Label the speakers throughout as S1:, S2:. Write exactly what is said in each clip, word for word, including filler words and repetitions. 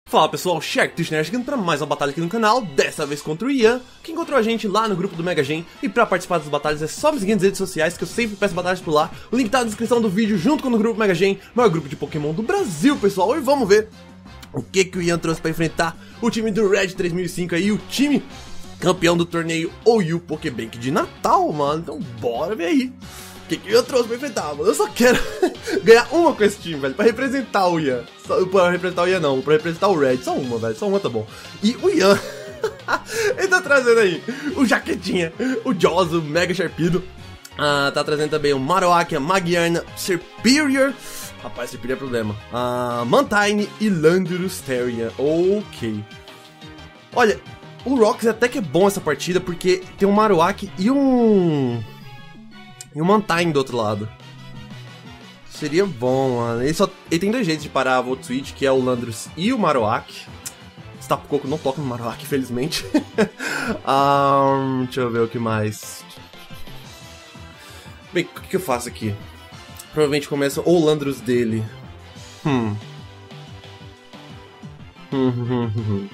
S1: Fala pessoal, Shark Nerd chegando pra mais uma batalha aqui no canal, dessa vez contra o Ian, que encontrou a gente lá no grupo do Mega Gen. E pra participar das batalhas é só me seguir nas redes sociais, que eu sempre peço batalhas por lá. O link tá na descrição do vídeo, junto com o grupo Mega Gen, maior grupo de Pokémon do Brasil, pessoal. E vamos ver o que, que o Ian trouxe pra enfrentar o time do Red três mil e cinco aí, o time campeão do torneio O U Pokébank de Natal, mano. Então bora ver aí o que, que eu trouxe pra enfrentar, mano. Eu só quero ganhar uma com esse time, velho, pra representar o Ian. Só, pra representar o Ian não, pra representar o Red. Só uma, velho, só uma tá bom. E o Ian, ele tá trazendo aí o Jaquetinha, o Jaws, o Mega Sharpedo. Ah, tá trazendo também o Marowak, a Magiarna, Serperior. Rapaz, Serperior é problema. Ah, Mantine e Landorus Terrier. Ok. Olha, o Rox até que é bom essa partida, porque tem um Marowak e um... E um Mantine do outro lado. Seria bom, mano. Ele, só... Ele tem dois jeitos de parar a Volt Switch, que é o Landorus e o Marowak. Tapu Koko não toca no Marowak, infelizmente. um, deixa eu ver o que mais. Bem, o que eu faço aqui? Provavelmente começa o Landorus dele. Hum. Mano,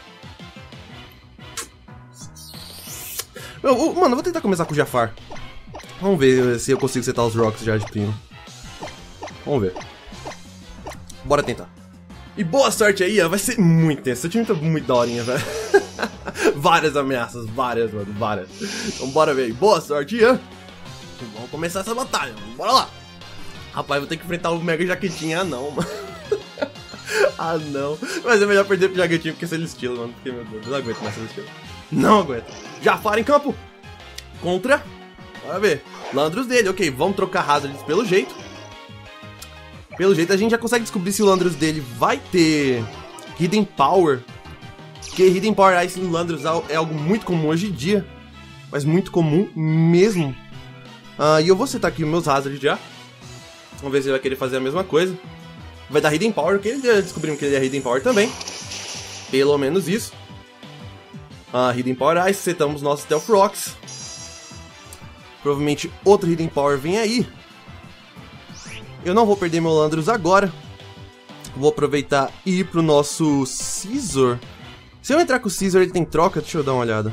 S1: eu vou tentar começar com o Jafar. Vamos ver se eu consigo setar os Rocks já de primo. Vamos ver. Bora tentar. E boa sorte aí, ó. Vai ser muito tenso. Seu time tá muito daorinha, velho. Várias ameaças, várias, mano, várias. Então bora ver aí. Boa sorte, Ian. Vamos começar essa batalha, mano. Bora lá. Rapaz, vou ter que enfrentar o Mega Jaquetinha. Ah, não, mano. Ah, não. Mas é melhor perder pro Jaquetinha porque é Celestilo, mano. Porque, meu Deus, eu não aguento mais Celestilo. Não aguento. Jafar em campo. Contra. Bora ver. Landorus dele, ok. Vamos trocar Hazards pelo jeito. Pelo jeito a gente já consegue descobrir se o Landorus dele vai ter Hidden Power. Porque Hidden Power Ice no Landorus é algo muito comum hoje em dia. Mas muito comum mesmo. Ah, e eu vou setar aqui os meus Hazards já. Vamos ver se ele vai querer fazer a mesma coisa. Vai dar Hidden Power, porque ele descobrimos que ele é Hidden Power também. Pelo menos isso. Ah, Hidden Power Ice, setamos nossos Stealth Rocks. Provavelmente outro Hidden Power vem aí. Eu não vou perder meu Landorus agora. Vou aproveitar e ir pro nosso Scizor. Se eu entrar com o Scizor, ele tem troca? Deixa eu dar uma olhada.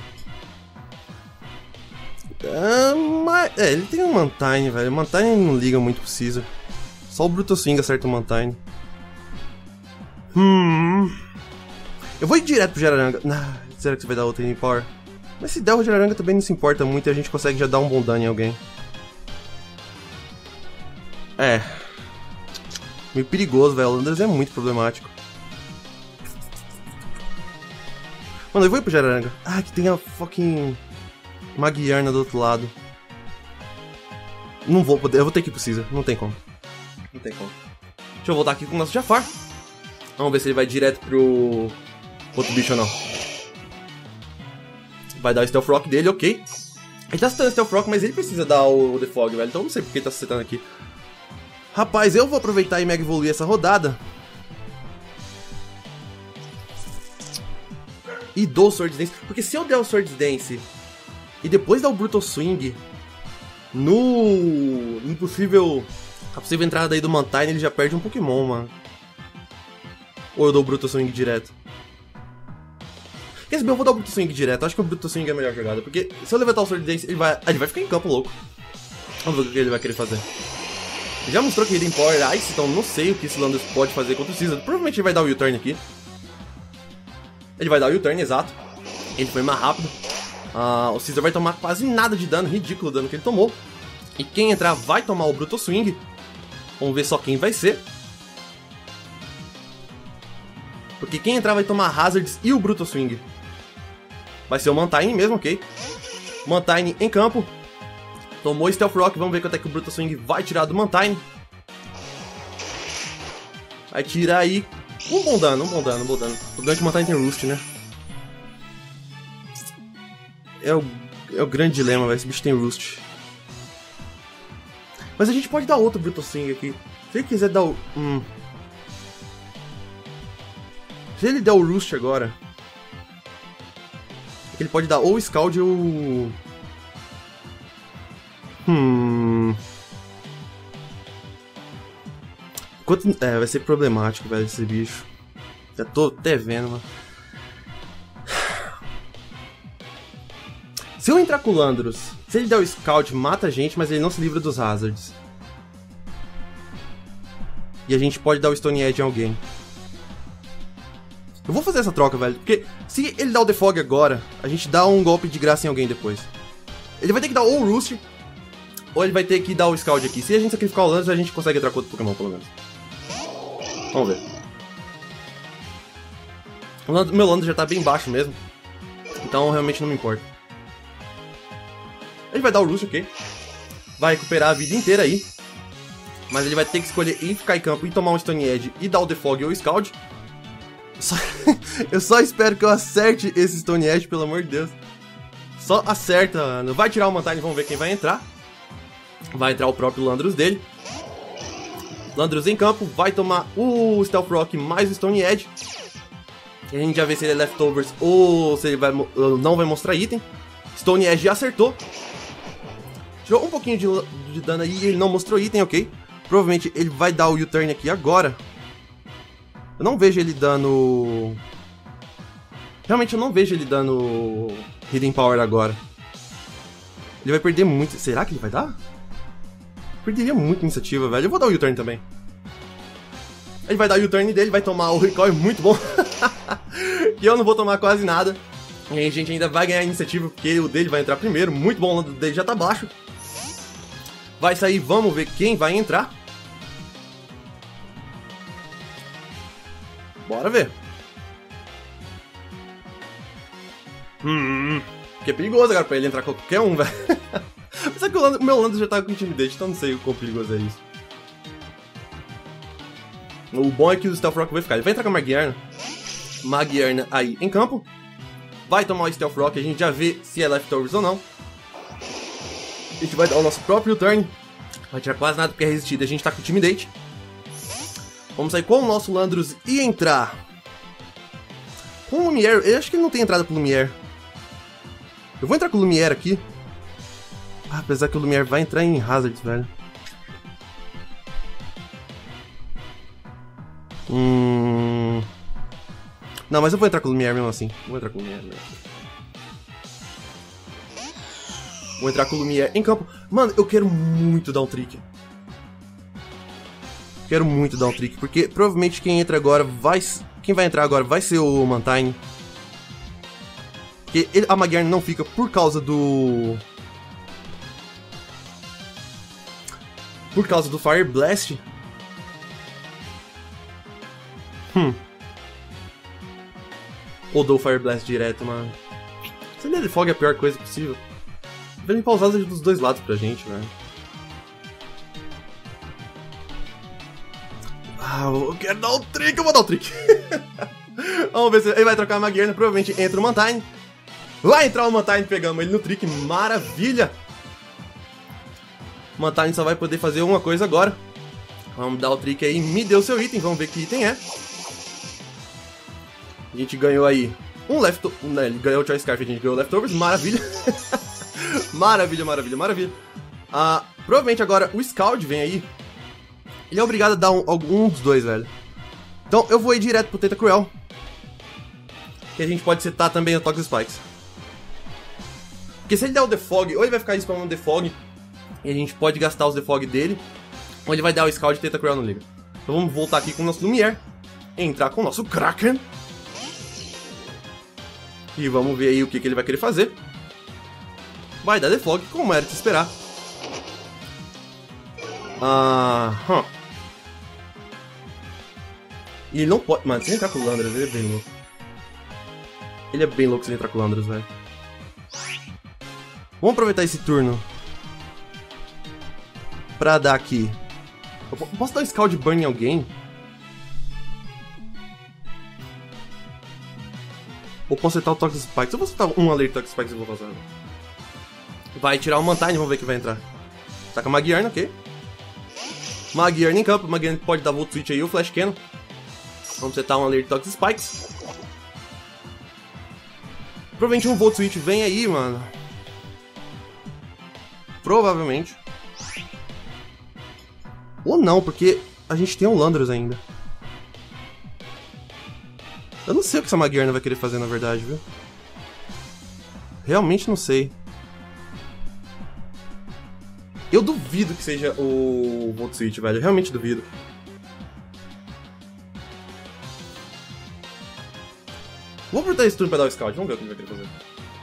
S1: Ah, mas... É, ele tem um Mantine, velho. O Mantine não liga muito pro Scizor. Só o Brutal Swing acerta o Mantine. Hum... Eu vou ir direto pro Jararanga. Ah, será que você vai dar outro Hidden Power? Mas se der o Jararanga também não se importa muito e a gente consegue já dar um bom dano em alguém. É... Meio perigoso, velho. O Landorus é muito problemático. Mano, eu vou ir pro Jararanga. Ah, que tem a fucking Magiarna do outro lado. Não vou poder. Eu vou ter que ir pro Scizor. Não tem como. Não tem como. Deixa eu voltar aqui com o nosso Jafar. Vamos ver se ele vai direto pro outro bicho ou não. Vai dar o Stealth Rock dele, ok. Ele tá setando o Stealth Rock, mas ele precisa dar o The Fog, velho. Então eu não sei porque ele tá setando aqui. Rapaz, eu vou aproveitar e Mega Evoluir essa rodada. E dou o Swords Dance. Porque se eu der o Swords Dance e depois dar o Brutal Swing no... no possível... A possível entrada aí do Mantine, ele já perde um Pokémon, mano. Ou eu dou o Brutal Swing direto? Quer saber, eu vou dar o Brutal Swing direto. Acho que o Brutal Swing é a melhor jogada. Porque se eu levantar o Swords Dance, ele vai... Ah, ele vai ficar em campo, louco. Vamos ver o que ele vai querer fazer. Já mostrou que Hidden Power Ice, então não sei o que esse Landorus pode fazer contra o Scizor. Provavelmente ele vai dar o U-Turn aqui. Ele vai dar o U-Turn, exato. Ele foi mais rápido. Ah, o Scizor vai tomar quase nada de dano, ridículo o dano que ele tomou. E quem entrar vai tomar o Brutal Swing. Vamos ver só quem vai ser. Porque quem entrar vai tomar Hazards e o Brutal Swing. Vai ser o Mantine mesmo, ok. Mantine em campo. Tomou o Stealth Rock, vamos ver quanto é que o Brutal Swing vai tirar do Mantine. Vai tirar aí um bom dano, um bom dano, um bom dano. O problema é que o Mantine tem Roost, né? É o, é o grande dilema, velho. Esse bicho tem Roost. Mas a gente pode dar outro Brutal Swing aqui. Se ele quiser dar o... Hum. Se ele der o Roost agora... Ele pode dar ou o Scald ou... Hum... Quanto... É, vai ser problemático, velho, esse bicho. Já tô até vendo, mano. Se eu entrar com o Landorus, se ele der o Scout, mata a gente, mas ele não se livra dos Hazards. E a gente pode dar o Stone Edge em alguém. Eu vou fazer essa troca, velho, porque se ele dá o Defog agora, a gente dá um golpe de graça em alguém depois. Ele vai ter que dar ou o Roost, ou ele vai ter que dar o Scout aqui. Se a gente sacrificar o Landorus, a gente consegue entrar com outro Pokémon, pelo menos. Vamos ver. O Land- meu Landorus já tá bem baixo mesmo, então realmente não me importa. Ele vai dar o Roost, ok. Vai recuperar a vida inteira aí. Mas ele vai ter que escolher em ficar em campo e tomar um Stone Edge e dar o Defog ou o Scald. Só... eu só espero que eu acerte esse Stone Edge, pelo amor de Deus. Só acerta, mano. Vai tirar o Mantine, vamos ver quem vai entrar. Vai entrar o próprio Landorus dele. Landorus em campo, vai tomar o Stealth Rock mais o Stone Edge. E a gente já vê se ele é Leftovers ou se ele vai, não vai mostrar item. Stone Edge acertou. Tirou um pouquinho de, de dano aí e ele não mostrou item, ok. Provavelmente ele vai dar o U-turn aqui agora. Eu não vejo ele dando... Realmente eu não vejo ele dando Hidden Power agora. Ele vai perder muito... Será que ele vai dar? Perderia muita iniciativa, velho. Eu vou dar o U-turn também. Ele vai dar o U-turn dele, vai tomar o recoil muito bom. E eu não vou tomar quase nada. E aí a gente ainda vai ganhar iniciativa, porque o dele vai entrar primeiro. Muito bom, o dele já tá baixo. Vai sair, vamos ver quem vai entrar. Bora ver. Hum, que é perigoso agora pra ele entrar com qualquer um, velho. Apesar que o, Land- o meu Landorus já tá com Intimidate, então não sei o quão perigoso é isso. O bom é que o Stealth Rock vai ficar. Ele vai entrar com a Magiarna. Magiarna aí em campo. Vai tomar o Stealth Rock, a gente já vê se é Leftovers ou não. A gente vai dar o nosso próprio turn. Vai tirar quase nada porque é resistido, a gente tá com Intimidate. Vamos sair com o nosso Landorus e entrar com o Lumiere. Eu acho que ele não tem entrada pro Lumiere. Eu vou entrar com o Lumiere aqui. Ah, apesar que o Lumiere vai entrar em Hazards, velho. Hum... Não, mas eu vou entrar com o Lumiere mesmo assim. Vou entrar com o Lumiere mesmo. Vou entrar com o Lumiere em campo. Mano, eu quero muito dar um trick. Quero muito dar um trick, porque provavelmente quem entra agora vai... Quem vai entrar agora vai ser o Mantine. Porque ele, a Magiarna não fica por causa do... Por causa do Fire Blast. Hum. Ou dou Fire Blast direto, mano. Se ele Fog é a pior coisa possível. Vem pausada dos dois lados pra gente, velho. Ah, eu quero dar um trick, eu vou dar um trick. Vamos ver se ele vai trocar a Magiarna. Provavelmente entra o Mantine. Vai entrar o Mantine, pegamos ele no trick. Maravilha. O Mantine só vai poder fazer uma coisa agora. Vamos dar o trick aí. Me deu seu item, vamos ver que item é. A gente ganhou aí um Leftovers. Ele ganhou o Choice Scarf, a gente ganhou Leftovers. Maravilha. Maravilha, maravilha, maravilha. Ah, provavelmente agora o Scald vem aí. Ele é obrigado a dar um, algum dos dois, velho. Então eu vou ir direto pro Tentacruel. Que a gente pode setar também o Toxic Spikes. Porque se ele der o Defog, ou ele vai ficar spamando o Defog, e a gente pode gastar os Defog dele, ou ele vai dar o Scald e Tentacruel no liga. Então vamos voltar aqui com o nosso Lumiere. Entrar com o nosso Kraken. E vamos ver aí o que, que ele vai querer fazer. Vai dar Defog, como era de se esperar. Ah, hum. E ele não pode... Mano, se ele entrar com o Landorus, ele é bem louco. Ele é bem louco se ele entrar com o Landorus, velho. Vamos aproveitar esse turno pra dar aqui... Eu posso dar um Scald Burn em alguém? Ou posso setar o Toxic Spikes? Eu vou setar um Alert Toxic Spikes e vou fazer. Vai tirar o Mantine, vamos ver quem vai entrar. Tá com a Magiarna, ok. Magiarna em campo, Magiarna pode dar Volt Switch aí, o Flash Cannon. Vamos setar um Alert Toxic Spikes. Provavelmente um Volt Switch vem aí, mano. Provavelmente. Ou não, porque a gente tem um Landorus ainda. Eu não sei o que essa Magiarna vai querer fazer, na verdade, viu? Realmente não sei. Eu duvido que seja o Volt Switch, velho. Eu realmente duvido. Vou apertar esse turno pra dar o Scald. Vamos ver o que ele vai querer fazer.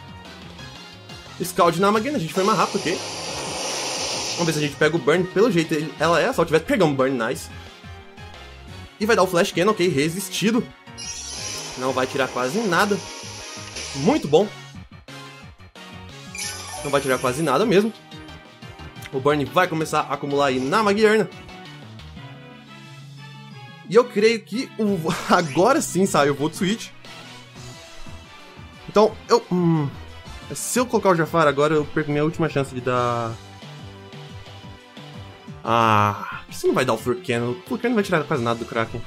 S1: Scald na Magiarna. A gente foi mais rápido, ok? Vamos ver se a gente pega o Burn. Pelo jeito, ele, ela é. Se ela tivesse pegar um Burn, nice. E vai dar o Flash Cannon, ok? Resistido. Não vai tirar quase nada. Muito bom. Não vai tirar quase nada mesmo. O Burn vai começar a acumular aí na Magiarna. E eu creio que o... agora sim sai o Volt Switch. Então, eu... Hum, se eu colocar o Jafar agora, eu perco minha última chance de dar... Ah... Isso não vai dar o Furcan. O Furcan não vai tirar quase nada do Kraken.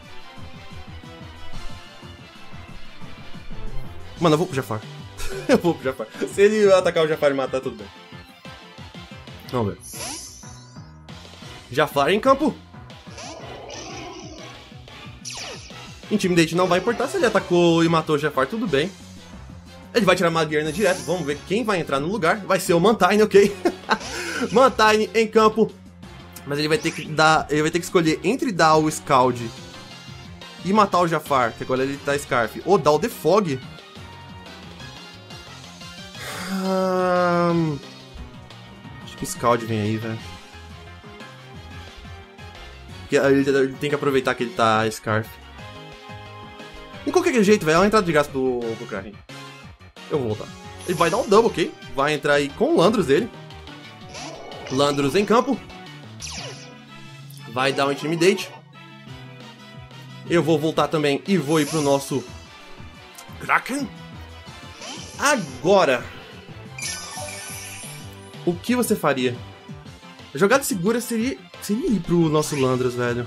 S1: Mano, eu vou pro Jafar. Eu vou pro Jafar. Se ele atacar o Jafar e matar, tudo bem. Vamos ver. Jafar em campo. Intimidate não vai importar. Se ele atacou e matou o Jafar, tudo bem. Ele vai tirar a Magiarna direto. Vamos ver quem vai entrar no lugar. Vai ser o Mantine, ok? Mantine em campo. Mas ele vai ter que dar. Ele vai ter que escolher entre dar o Scald e matar o Jafar, que agora ele tá Scarf, ou dar o Defog. Hum... Acho que o Scald vem aí, velho. Ele tem que aproveitar que ele tá Scarf. De qualquer jeito, velho, é uma entrada de graça pro, pro Kraken. Eu vou voltar. Ele vai dar um double, ok? Vai entrar aí com o Landros dele. Landros em campo. Vai dar um Intimidate. Eu vou voltar também e vou ir pro nosso Kraken. Agora, o que você faria? A jogada segura seria, seria ir pro nosso Landros, velho.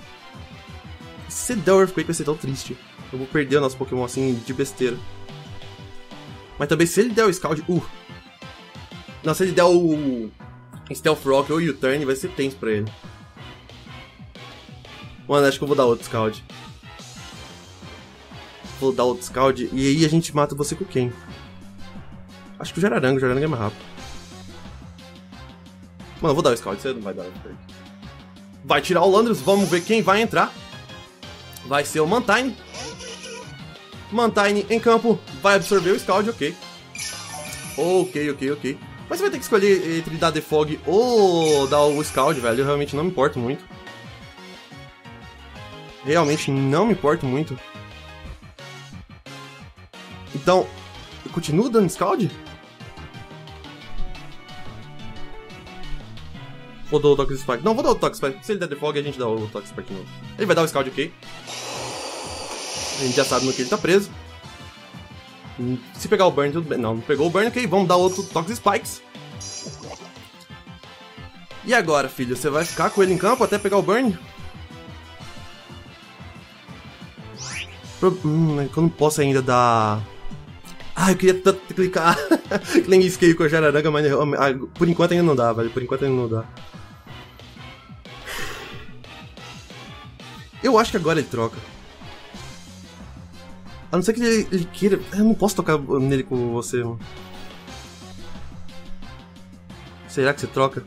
S1: Se der o Earthquake vai ser tão triste. Eu vou perder o nosso Pokémon assim de besteira. Mas também se ele der o Scald... Uh! Não, se ele der o Stealth Rock ou o U-Turn vai ser tenso pra ele. Mano, acho que eu vou dar outro Scald. Vou dar outro Scald e aí a gente mata você com quem? Acho que o Jararanga, o Jararanga é mais rápido. Mano, eu vou dar o Scald, você não vai dar. Vai tirar o Landros, vamos ver quem vai entrar. Vai ser o Mantine. Mantine em campo, vai absorver o Scald, ok. Ok, ok, ok. Mas você vai ter que escolher entre dar Defog ou dar o Scald, velho. Eu realmente não me importo muito. Realmente não me importo muito. Então, eu continuo dando Scald? Ou dou o Toxic Spike? Não, vou dar o Toxic Spike. Se ele der Defog, a gente dá o Toxic Spike de novo. Ele vai dar o Scald, ok. A gente já sabe no que ele tá preso. Se pegar o Burn, tudo bem. Não, não pegou o Burn, ok. Vamos dar outro Toxic Spikes. E agora, filho? Você vai ficar com ele em campo até pegar o Burn? Pro... Hum, eu não posso ainda dar... Ah, eu queria tanto clicar Clang Scale com a Jararanga, mas por enquanto ainda não dá, velho. Por enquanto ainda não dá. Eu acho que agora ele troca. A não ser que ele, ele queira... Eu não posso tocar nele com você, mano. Será que você troca?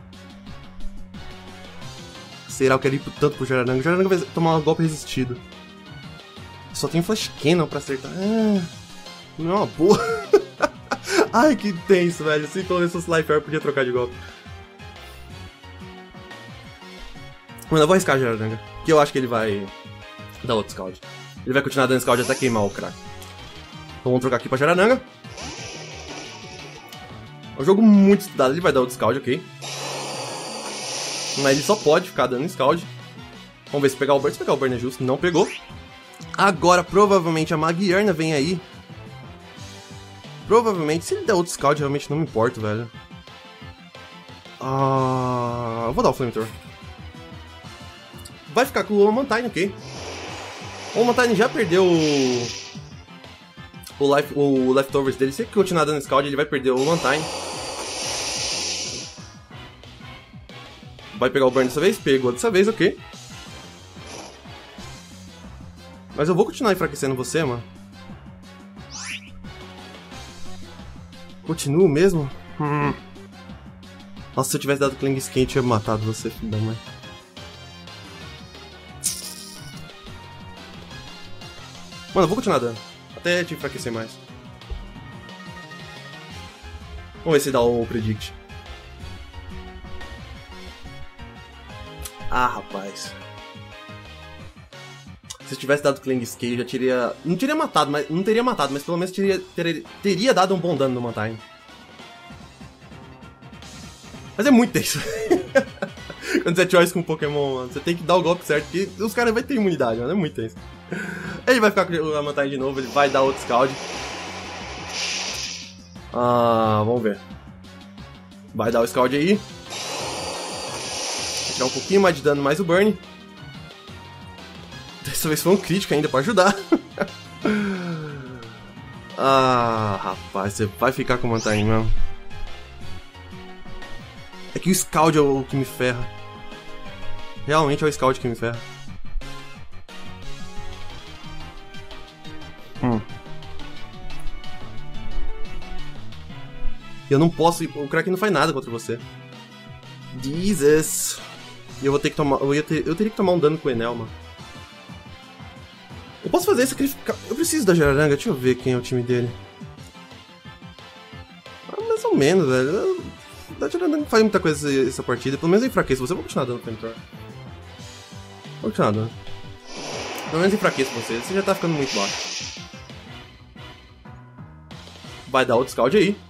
S1: Será que eu quero ir tanto pro Jararanga? O Jararanga vai tomar um golpe resistido. Só tem Flash Cannon pra acertar. Ah, não é uma boa. Ai, que tenso, velho. Se pelo menos fosse Life Air, podia trocar de golpe. Mano, eu vou arriscar o Jararanga. Que eu acho que ele vai dar outro Scald. Ele vai continuar dando Scald até queimar o crack. Então vamos trocar aqui pra Jararanga. É um jogo muito estudado. Ele vai dar outro Scald, ok. Mas ele só pode ficar dando Scald. Vamos ver se pegar o Burn. Se pegar o Burn é justo. Não pegou. Agora, provavelmente, a Magiarna vem aí. Provavelmente, se ele der outro Scald, realmente não me importo, velho. Ah, eu vou dar o Flamethrower. Vai ficar com o Mantine, ok. O Mantine já perdeu o, o, life, o Leftovers dele. Se ele continuar dando Scald, ele vai perder o Mantine. Vai pegar o Burn dessa vez? Pegou dessa vez, ok. Mas eu vou continuar enfraquecendo você, mano. Continuo mesmo? Hum. Nossa, se eu tivesse dado Clang Skin, eu tinha matado você, filho da mãe. Mano, eu vou continuar dando. Até te enfraquecer mais. Vamos ver se dá o Predict. Ah, rapaz. Se eu tivesse dado Clang Scale, eu já teria... Não teria matado, mas... Não teria matado, mas pelo menos teria, teria, teria dado um bom dano no Mantine. Mas é muito tenso. Quando você é choice com um Pokémon, mano, você tem que dar o golpe certo, porque os caras vão ter imunidade, mano. É muito tenso. Ele vai ficar com a Mantine de novo, ele vai dar outro Scald. Ah, vamos ver. Vai dar o Scald aí. Vai tirar um pouquinho mais de dano, mais o Burn. Dessa vez foi um crítico ainda pra ajudar. Ah, rapaz, você vai ficar com o Mantine mesmo. É que o Scald é o que me ferra. Realmente é o Scald que me ferra. Hum. Eu não posso... O Crack não faz nada contra você. Jesus. E eu vou ter que tomar... Eu, ia ter... eu teria que tomar um dano com o Enel, mano. Eu posso fazer sacrificar... Eu preciso da Jararanga. Deixa eu ver quem é o time dele. Ah, mais ou menos, velho. A Jararanga não faz muita coisa essa partida. Pelo menos eu enfraqueço você. Eu vou continuar dando Flamethrower. Vou continuar dando. Pelo menos enfraqueço você. Você já tá ficando muito baixo. Vai dar outro Scald aí.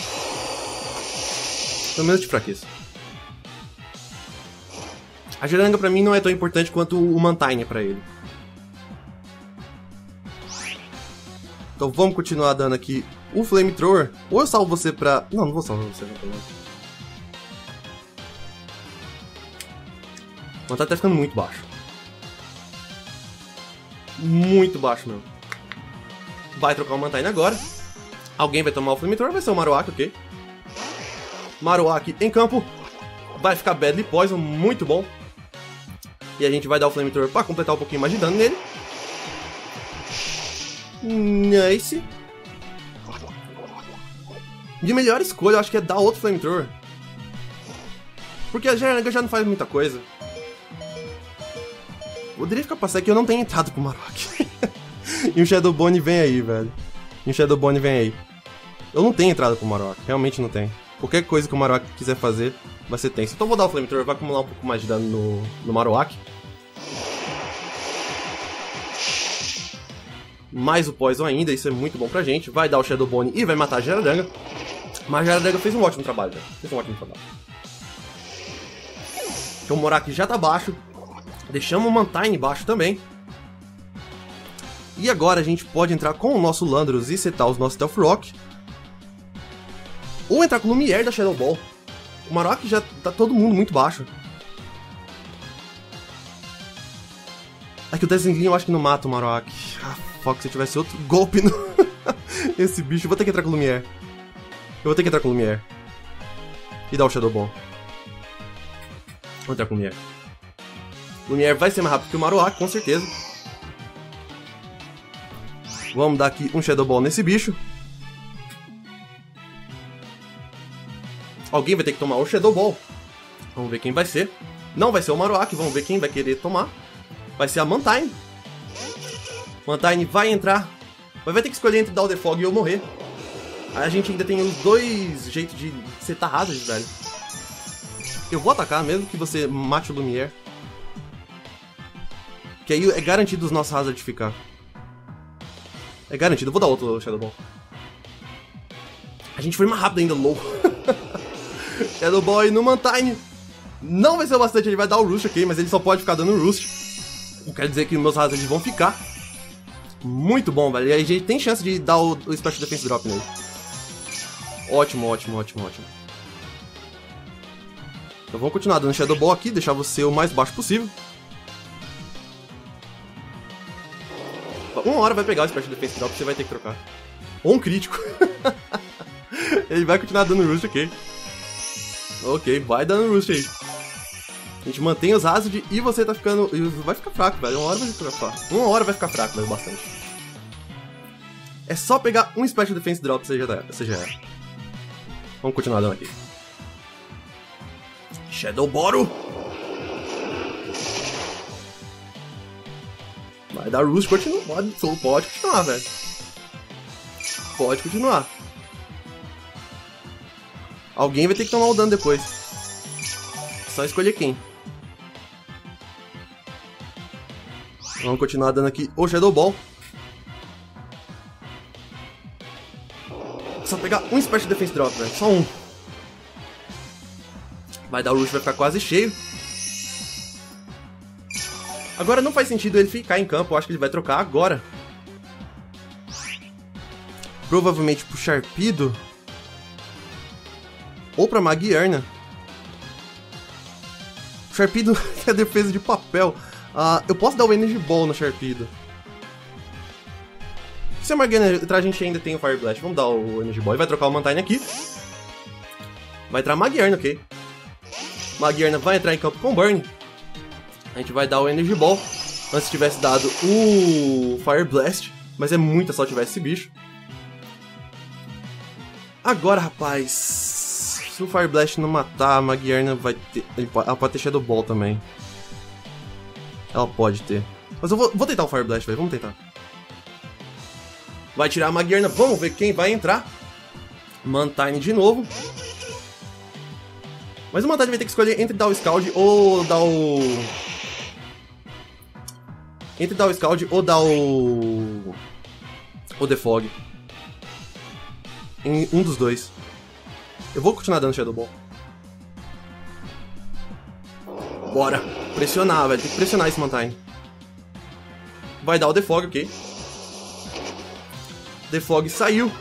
S1: Pelo menos eu te enfraqueço. A Jararanga pra mim não é tão importante quanto o Mantine é pra ele. Então vamos continuar dando aqui o Flamethrower. Ou eu salvo você pra... Não, não vou salvar você. Não, não. O Mantine tá ficando muito baixo. Muito baixo mesmo. Vai trocar o Mantine agora. Alguém vai tomar o Flamethrower, vai ser o Marowak, ok. Marowak em campo. Vai ficar Badly Poison, muito bom. E a gente vai dar o Flamethrower pra completar um pouquinho mais de dano nele. Nice. De melhor escolha, eu acho que é dar outro Flamethrower. Porque a Jararanga já não faz muita coisa. Poderia ficar passando que eu não tenho entrado pro Marowak. E o Shadow Bone vem aí, velho. E o Shadow Bone vem aí. Eu não tenho entrada pro Marowak, realmente não tenho. Qualquer coisa que o Marowak quiser fazer vai ser tenso. Então eu vou dar o Flamethrower, vai acumular um pouco mais de dano no, no Marowak. Mais o Poison ainda, isso é muito bom pra gente. Vai dar o Shadow Bone e vai matar a Jararanga. Mas a Jararanga fez um ótimo trabalho, né? Fez um ótimo trabalho. Então o Marowak já tá baixo. Deixamos o Mantine baixo também. E agora a gente pode entrar com o nosso Landorus e setar os nossos Stealth Rock. Ou entrar com o Lumiere da Shadow Ball. O Marowak já tá todo mundo muito baixo. É que o Dazzling eu acho que não mata o Marowak. Ah, fuck, se eu tivesse outro golpe no... Esse bicho, eu vou ter que entrar com o Lumiere. Eu vou ter que entrar com o Lumiere. E dar o Shadow Ball. Vou entrar com o Lumiere. O Lumiere vai ser mais rápido que o Marowak, com certeza. Vamos dar aqui um Shadow Ball nesse bicho. Alguém vai ter que tomar o Shadow Ball. Vamos ver quem vai ser. Não vai ser o Marowak, vamos ver quem vai querer tomar. Vai ser a Mantine. Mantine vai entrar. Mas vai ter que escolher entre dar o Defog e eu morrer. Aí a gente ainda tem os dois jeitos de setar Hazard, velho. Eu vou atacar, mesmo que você mate o Lumiere. Que aí é garantido os nossos Hazard ficar. É garantido, eu vou dar outro Shadow Ball. A gente foi mais rápido ainda, louco. Shadow Ball no Mantine. Não vai ser o bastante, ele vai dar o Roost, ok, mas ele só pode ficar dando Roost. Não quer dizer que meus Hazards vão ficar. Muito bom, velho. E aí a gente tem chance de dar o, o Special Defense Drop nele. Ótimo, ótimo, ótimo, ótimo. Então vamos continuar dando Shadow Ball aqui, deixar você o mais baixo possível. Uma hora vai pegar o Special Defense Drop, você vai ter que trocar. Ou um crítico. Ele vai continuar dando Roost, ok. Ok, vai dando Roost aí. A gente mantém os Hazard e você tá ficando... Vai ficar fraco, velho. Uma hora vai ficar fraco. Uma hora vai ficar fraco, velho, bastante. É só pegar um Special Defense Drop, você já, tá, você já é. Vamos continuar dando aqui. Shadow Boro! Vai dar Roost, continua. Pode, pode continuar, velho. Pode continuar. Alguém vai ter que tomar o dano depois. Só escolher quem. Vamos continuar dando aqui o Shadow Ball. Só pegar um Special Defense Drop, velho. Só um. Vai dar o Rush, vai ficar quase cheio. Agora não faz sentido ele ficar em campo. Eu acho que ele vai trocar agora. Provavelmente pro Sharpedo. Ou pra Magierna. O Sharpedo é a defesa de papel. Uh, eu posso dar o Energy Ball no Sharpedo. Se a Magierna entrar, a gente ainda tem o Fire Blast. Vamos dar o Energy Ball. Ele vai trocar o Mantine aqui. Vai entrar a Magierna, ok. Magierna vai entrar em campo com Burn. A gente vai dar o Energy Ball. Antes tivesse dado o Fire Blast. Mas é muita só tivesse esse bicho. Agora, rapaz. Se o Fire Blast não matar, a Magierna vai ter... Ela pode ter Shadow Ball também. Ela pode ter. Mas eu vou, vou tentar o Fire Blast, velho. Vamos tentar. Vai tirar a Magierna. Vamos ver quem vai entrar. Mantine de novo. Mas o Mantine vai ter que escolher entre dar o Scald ou dar o... Entre dar o Scald ou dar o... O Defog. Em um dos dois. Eu vou continuar dando Shadow Ball. Bora. Pressionar, velho. Tem que pressionar esse Mantine. Vai dar o Defog, ok. Defog saiu.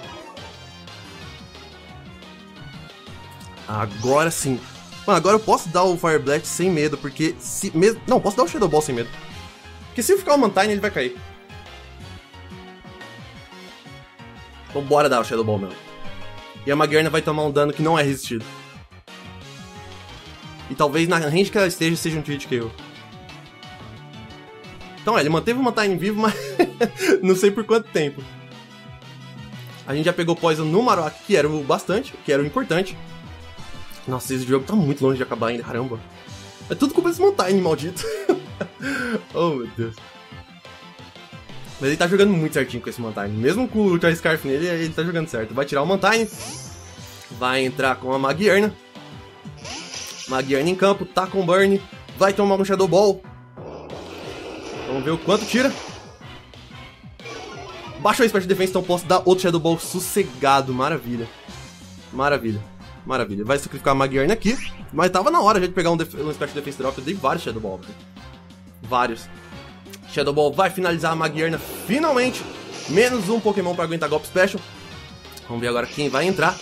S1: Agora sim. Mano, agora eu posso dar o Fire Blast sem medo, porque se mesmo... Não, posso dar o Shadow Ball sem medo. Porque se eu ficar o Mantine, ele vai cair. Então bora dar o Shadow Ball mesmo. E a Magierna vai tomar um dano que não é resistido. E talvez na range que ela esteja seja um Treat K O. Então é, ele manteve o Mantine vivo, mas não sei por quanto tempo. A gente já pegou Poison no Marowak, que era o bastante, que era o importante. Nossa, esse jogo tá muito longe de acabar ainda, caramba. É tudo culpa desse Mantine, maldito. Oh, meu Deus. Mas ele tá jogando muito certinho com esse Mantine. Mesmo com o Ultra Scarf nele, ele tá jogando certo. Vai tirar o Mantine. Vai entrar com a Magierna. Magierna em campo, tá com Burn. Vai tomar um Shadow Ball. Vamos ver o quanto tira. Baixou a Special Defense, então posso dar outro Shadow Ball sossegado. Maravilha. Maravilha. Maravilha. Vai sacrificar a Magierna aqui. Mas tava na hora já de pegar um, um Special Defense Drop. Eu dei vários Shadow Ball. Vários. Shadow Ball vai finalizar a Magierna finalmente. Menos um Pokémon pra aguentar golpe Special. Vamos ver agora quem vai entrar.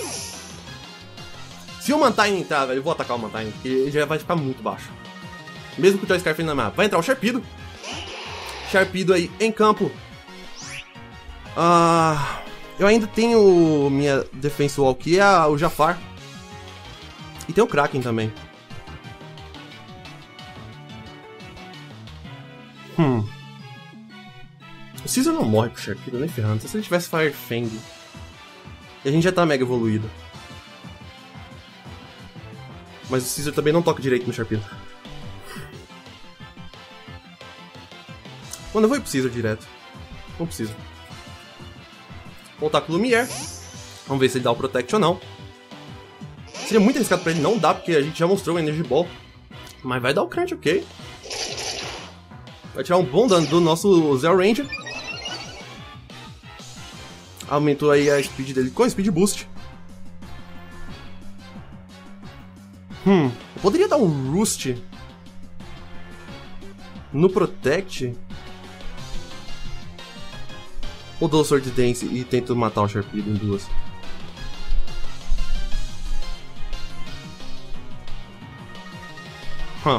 S1: Se o Mantine entrar, velho, eu vou atacar o Mantine, porque ele já vai ficar muito baixo. Mesmo com o Toy Scarf na mapa. Vai entrar o Sharpedo. Sharpedo aí em campo. Ah, eu ainda tenho minha Defense Wall, que é o Jafar. E tem o Kraken também. Hum. O Caesar não morre pro Sharpedo, nem ferrando. Se ele tivesse Fire Fang. E a gente já tá mega evoluído. Mas o Caesar também não toca direito no Sharpedo. Mano, eu vou ir pro Caesar direto. Não preciso. Voltar com o Lumiere. Vamos ver se ele dá o Protect ou não. Seria muito arriscado pra ele não dar, porque a gente já mostrou o Energy Ball. Mas vai dar o Crunch, ok. Vai tirar um bom dano do nosso Zero Ranger. Aumentou aí a speed dele com Speed Boost. Hum, eu poderia dar um Roost no Protect. Ou dou Sword Dance e tento matar o Sharpedo em duas. Huh.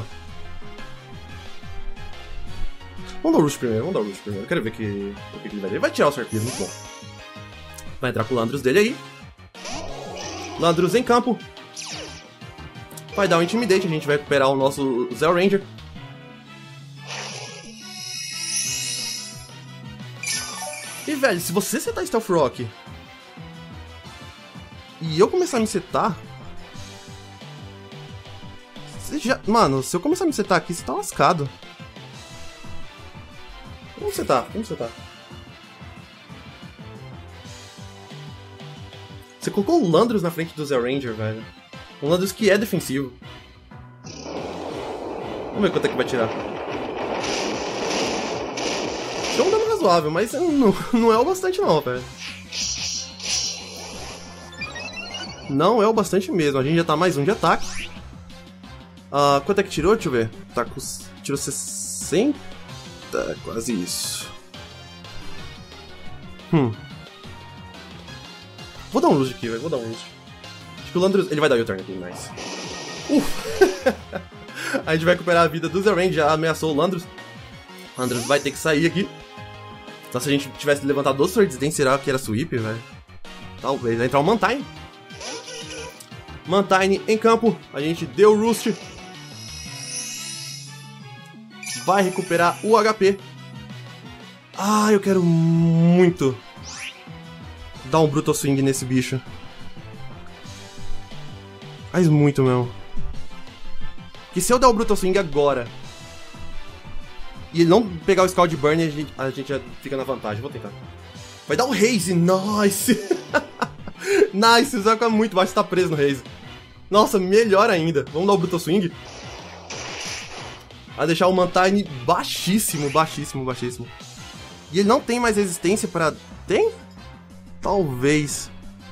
S1: Vamos dar o Roost primeiro, vamos dar o Roost primeiro. Eu quero ver que, o que ele vai dar. Ele vai tirar o Sharpedo, muito bom. Vai entrar com o Landorus dele aí. Landorus em campo. Vai dar um Intimidate, a gente vai recuperar o nosso Zell Ranger. E, velho, se você setar Stealth Rock e eu começar a me setar... Você já... Mano, se eu começar a me setar aqui, você tá lascado. Vamos setar, vamos setar. Você colocou o Landros na frente do Zell Ranger, velho. Um Landros que é defensivo. Vamos ver quanto é que vai tirar. É um dano razoável, mas não, não é o bastante não, velho. Não é o bastante mesmo. A gente já tá mais um de ataque. Uh, quanto é que tirou? Deixa eu ver. Tá com... Tirou sessenta. Quase isso. Hum. Vou dar um Roost aqui, velho. Vou dar um Roost. Acho que o Landros... Ele vai dar o U-turn aqui, nice. Uff. A gente vai recuperar a vida do Zell Ranger. Já ameaçou o Landros. O Landros vai ter que sair aqui. Então se a gente tivesse levantado dois Swords Dance, será que era sweep, velho? Talvez. Vai entrar o Mantine. Mantine em campo. A gente deu o Roost. Vai recuperar o H P. Ah, eu quero muito dar um Brutal Swing nesse bicho. Faz muito mesmo. Que se eu der o Brutal Swing agora e ele não pegar o Scald Burn, a gente, a gente já fica na vantagem. Vou tentar. Vai dar o Haze. Nice. Nice. O Zé fica muito baixo, tá preso no Haze. Nossa, melhor ainda. Vamos dar o Brutal Swing. Vai deixar o Mantine baixíssimo, baixíssimo, baixíssimo. E ele não tem mais resistência pra... Tem? Talvez.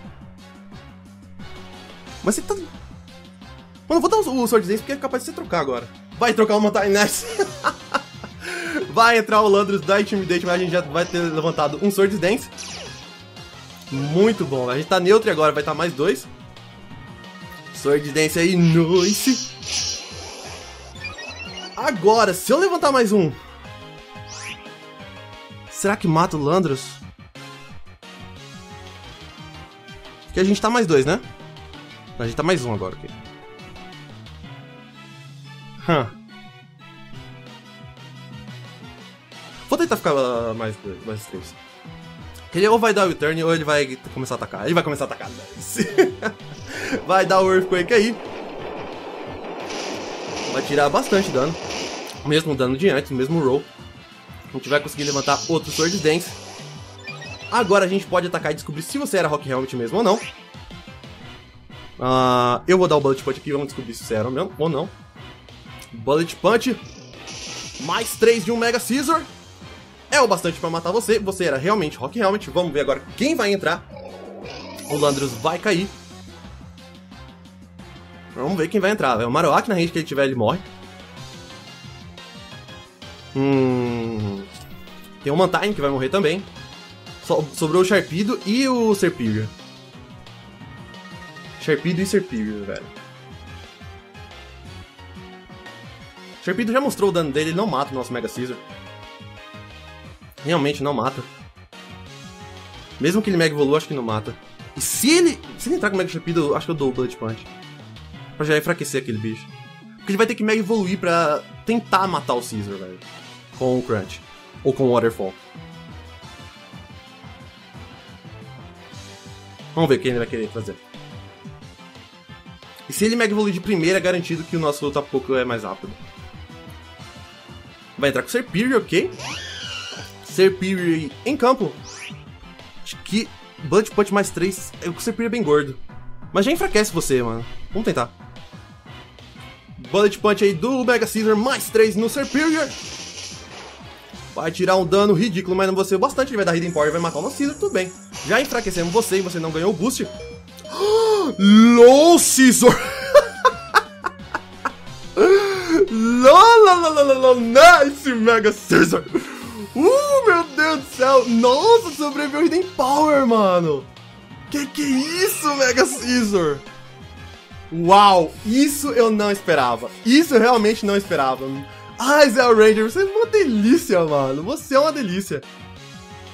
S1: Mas você tá... Mano, eu vou dar o Sword Dance porque é capaz de você trocar agora. Vai trocar o Mantine nessa. Vai entrar o Landros da Intimidate, mas a gente já vai ter levantado um Sword Dance. Muito bom. A gente tá neutro agora, vai estar tá mais dois. Sword Dance aí, nice. Agora, se eu levantar mais um, será que mata o Landros? Porque a gente tá mais dois, né? A gente tá mais um agora aqui. Hum. Vou tentar ficar uh, mais dois, mais três. Ele ou vai dar o U-turn ou ele vai começar a atacar. Ele vai começar a atacar. Vai dar o Earthquake aí. Vai tirar bastante dano. Mesmo dano de antes, mesmo roll. A gente vai conseguir levantar outro Sword Dance. Agora a gente pode atacar e descobrir se você era Rock Helmet mesmo ou não. Uh, eu vou dar o Bullet Punch aqui, vamos descobrir se você era mesmo ou não. Bullet Punch. Mais três de um Mega Scissor. É o bastante pra matar você. Você era realmente Rock Helmet. Vamos ver agora quem vai entrar. O Landros vai cair. Vamos ver quem vai entrar. O Marowak, na range que ele tiver, ele morre. Hum... Tem o Mantine que vai morrer também. So sobrou o Sharpedo e o Serperior. Sharpedo e Serperior, velho. Sharpedo já mostrou o dano dele. Ele não mata o nosso Mega Scissor. Realmente não mata. Mesmo que ele Mega Evolua, acho que não mata. E se ele, se ele entrar com o Mega Sharpedo, eu acho que eu dou o Bullet Punch. Pra já enfraquecer aquele bicho. Porque ele vai ter que Mega Evoluir pra tentar matar o Scissor, velho. Com o Crunch. Ou com o Waterfall. Vamos ver quem ele vai querer fazer. E se ele Mega Evoluir de primeira, é garantido que o nosso Tapu Koko é mais rápido. Vai entrar com o Serperior, ok? Serperior em campo. Acho que Bullet Punch mais três. O Serperior é bem gordo. Mas já enfraquece você, mano. Vamos tentar. Bullet Punch aí do Mega Scissor, mais três no Serperior. Vai tirar um dano ridículo, mas não você o bastante. Ele vai dar Hidden Power e vai matar o nosso Scissor, tudo bem. Já enfraquecemos você e você não ganhou o boost. LOL, Scissor! LOL, nice, Mega Scissor! Uh, meu Deus do céu! Nossa, sobreviveu Hidden Power, mano! Que que é isso, Mega Scissor? Uau, isso eu não esperava. Isso eu realmente não esperava. Ai, Zell Ranger, você é uma delícia, mano. Você é uma delícia.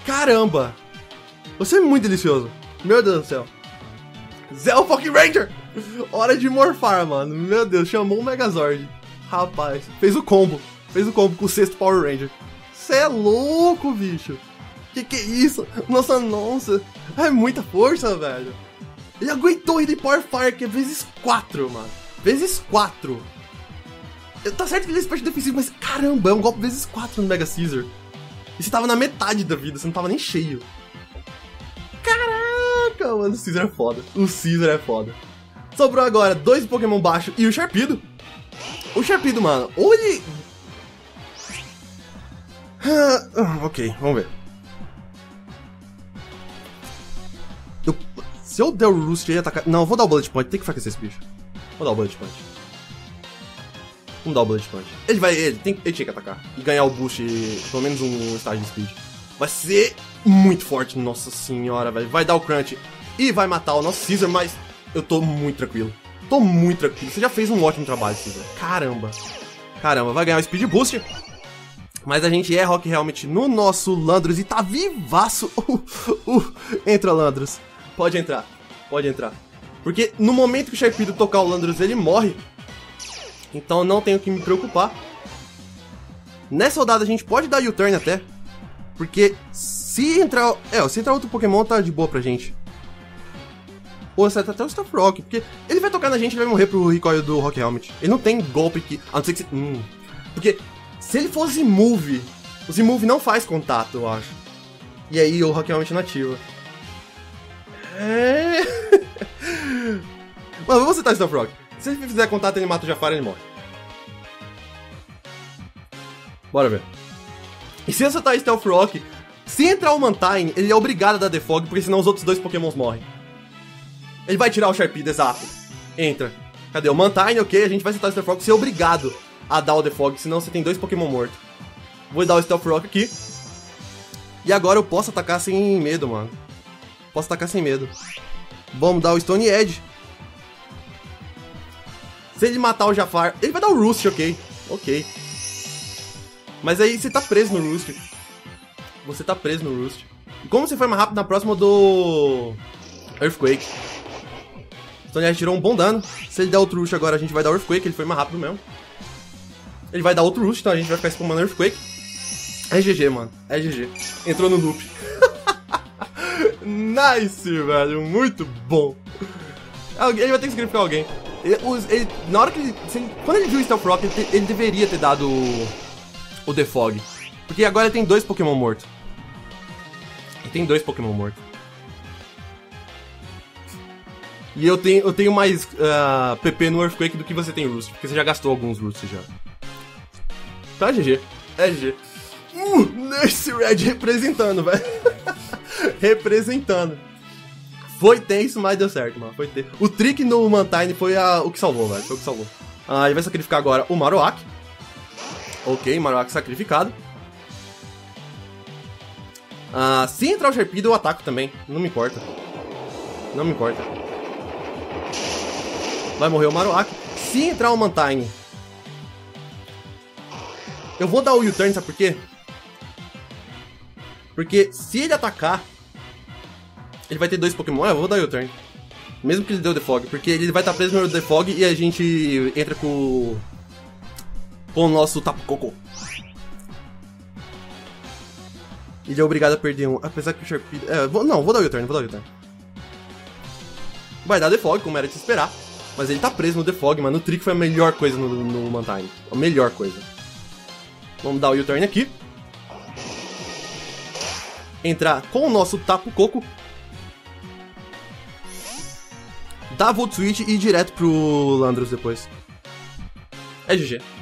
S1: Caramba. Você é muito delicioso. Meu Deus do céu. Zell fucking Ranger. Hora de morfar, mano. Meu Deus, chamou o Megazord. Rapaz, fez o combo. Fez o combo com o sexto Power Ranger. Cê é louco, bicho. Que que é isso? Nossa, nossa. É muita força, velho. Ele aguentou ele Power Fire, que é vezes quatro, mano. Vezes quatro. Tá certo que ele é special defensivo, mas caramba, é um golpe vezes quatro no Mega Caesar. E você tava na metade da vida, você não tava nem cheio. Caraca, mano, o Caesar é foda. O Caesar é foda. Sobrou agora dois Pokémon baixo e o Sharpedo. O Sharpedo, mano, ou ele... Ah, ok, vamos ver. Eu... Se eu der o Roost, ele ia atacar... Não, eu vou dar o Bullet Point, tem que enfraquecer esse bicho. Vou dar o Bullet Point. Vamos dar o Bullet Punch. Ele vai, ele, tem, ele tinha que atacar. E ganhar o boost, pelo menos um estágio de speed. Vai ser muito forte, nossa senhora, velho. Vai dar o crunch e vai matar o nosso Caesar, mas eu tô muito tranquilo. Tô muito tranquilo. Você já fez um ótimo trabalho, Caesar. Caramba. Caramba, vai ganhar o speed boost. Mas a gente é Rock Helmet no nosso Landorus e tá vivaço. Uh, uh, entra, Landorus. Pode entrar, pode entrar. Porque no momento que o Sharpedo tocar o Landorus, ele morre. Então não tenho que me preocupar. Nessa rodada a gente pode dar U-turn até. Porque se entrar... É, se entrar outro Pokémon tá de boa pra gente. Ou acerta até o Staff Rock. Porque ele vai tocar na gente e vai morrer pro recoil do Rock Helmet. Ele não tem golpe que... A não ser que... Hum. Porque se ele fosse Move, o Z-Move não faz contato, eu acho. E aí o Rock Helmet não ativa. É... Mano, vamos citar o Staff Rock. Se ele fizer contato, ele mata o Jafar e ele morre. Bora ver. E se acertar Stealth Rock, se entrar o Mantine, ele é obrigado a dar Defog, porque senão os outros dois Pokémons morrem. Ele vai tirar o Sharpedo, exato. Entra. Cadê? O Mantine, ok, a gente vai acertar o Stealth Rock, você é obrigado a dar o Defog, senão você tem dois Pokémon mortos. Vou dar o Stealth Rock aqui. E agora eu posso atacar sem medo, mano. Posso atacar sem medo. Vamos dar o Stone Edge. Se ele matar o Jafar, ele vai dar o Roost, ok. Ok. Mas aí você tá preso no Roost. Você tá preso no Roost. E como você foi mais rápido na próxima do... Earthquake. Então ele tirou um bom dano. Se ele der outro Roost agora, a gente vai dar Earthquake. Ele foi mais rápido mesmo. Ele vai dar outro Roost, então a gente vai ficar spamando Earthquake. É G G, mano. É G G. Entrou no loop. Nice, velho. Muito bom. Ele vai ter que sacrificar alguém. Ele, ele, na hora que ele, ele... Quando ele viu o Stealth Rock, ele, ele deveria ter dado o, o Defog. Porque agora ele tem dois Pokémon mortos. Ele tem dois Pokémon mortos. E eu tenho, eu tenho mais uh, P P no Earthquake do que você tem Roost. Porque você já gastou alguns Roosts já. Então é G G. É G G. Uh, Nurse Red representando, velho. Representando. Foi tenso, mas deu certo, mano. Foi tenso. O trick no Mantine foi a, o que salvou, velho. Foi o que salvou. Ah, ele vai sacrificar agora o Marowak. Ok, Marowak sacrificado. Ah, se entrar o Sharpedo, eu ataco também. Não me importa. Não me importa. Vai morrer o Marowak. Se entrar o Mantine, eu vou dar o U-turn, sabe por quê? Porque se ele atacar, ele vai ter dois Pokémon. É, eu vou dar o U-turn. Mesmo que ele deu o Defog. Porque ele vai estar preso no Defog e a gente entra com, com o nosso Tapu Koko. Ele é obrigado a perder um. Apesar que o Sharpedo... É, vou, não, vou dar o U-turn, vou dar o U-turn. Vai dar Defog, como era de se esperar. Mas ele tá preso no Defog, mano. O Trick foi a melhor coisa no, no Mantine. A melhor coisa. Vamos dar o U-turn aqui. Entrar com o nosso Tapu Koko. Dá Volt Switch e ir direto pro Landorus depois. É G G.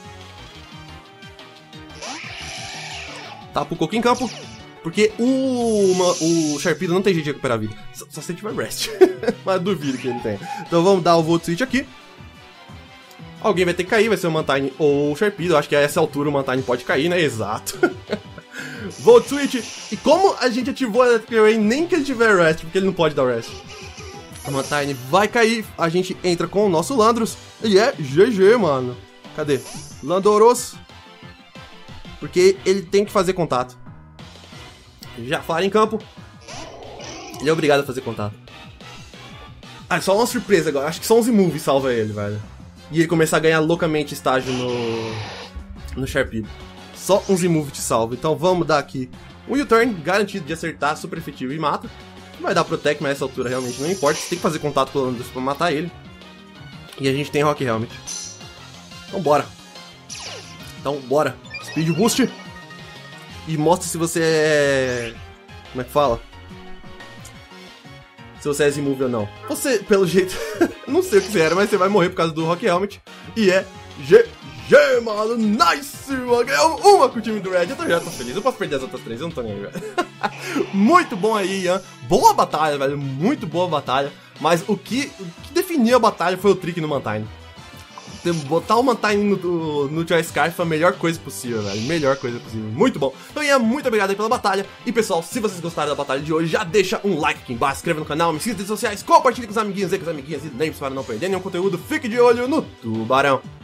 S1: Tapu Koko em campo. Porque o, uma, o Sharpedo não tem jeito de recuperar a vida. Só, só se ele tiver Rest. Mas duvido que ele tenha. Então vamos dar o Volt Switch aqui. Alguém vai ter que cair, vai ser o Mantine ou o Sharpedo. Acho que a essa altura o Mantine pode cair, né? Exato. Volt Switch. E como a gente ativou a Electric Rain, nem que ele tiver Rest, porque ele não pode dar Rest. O Mantine vai cair, a gente entra com o nosso Landorus. E é G G, mano. Cadê? Landorus. Porque ele tem que fazer contato. Jafar em campo. Ele é obrigado a fazer contato. Ah, só uma surpresa agora. Acho que só um Z-Move salva ele, velho. E ele começar a ganhar loucamente estágio no... no Sharpedo. Só um Z-Move te salva. Então vamos dar aqui um U-Turn garantido de acertar, super efetivo e mata. Vai dar Protect, mas essa altura realmente não importa. Você tem que fazer contato com o Landorus pra matar ele. E a gente tem Rock Helmet. Então bora. Então bora. Speed Boost. E mostra se você é... Como é que fala? Se você é Z-Move ou não. Você, pelo jeito... não sei o que você era, mas você vai morrer por causa do Rock Helmet. E é G G, mano. Nice, mano. Ganhamos uma com o time do Red. Eu tô, já tô feliz. Eu posso perder as outras três, eu não tô nem aí, velho. Muito bom aí, Ian. Boa batalha, velho. Muito boa batalha. Mas o que, o que definiu a batalha foi o trick no Mantine. Botar o Mantine no, no Tri-Scarf foi a melhor coisa possível, velho. Melhor coisa possível. Muito bom. Então, Ian, muito obrigado aí pela batalha. E, pessoal, se vocês gostaram da batalha de hoje, já deixa um like aqui embaixo, se inscreva no canal, me siga nas redes sociais, compartilhe com os amiguinhos e com as amiguinhas e lembre-se para não perder nenhum conteúdo. Fique de olho no Tubarão.